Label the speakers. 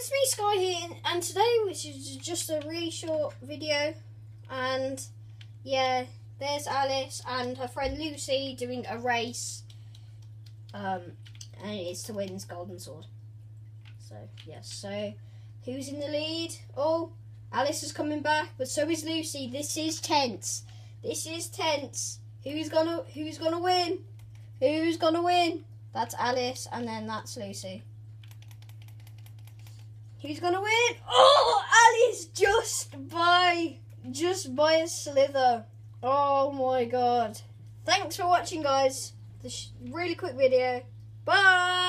Speaker 1: it's me, Sky here, and today, which is just a really short video, and yeah, there's Alice and her friend Lucy doing a race, and it's to win this golden sword. So, yes, so who's in the lead? Oh, Alice is coming back, but so is Lucy. This is tense. This is tense. Who's gonna win? Who's gonna win? That's Alice, and then that's Lucy. Who's gonna win? Oh, Alice just by a slither. Oh my god. Thanks for watching, guys. This really quick video. Bye.